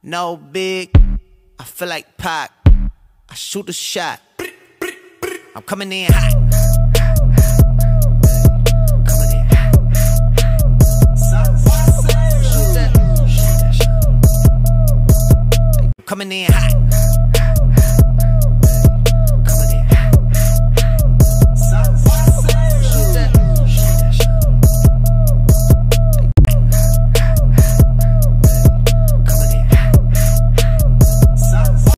No big, I feel like Pac. I shoot a shot. I'm coming in hot. Coming in hot.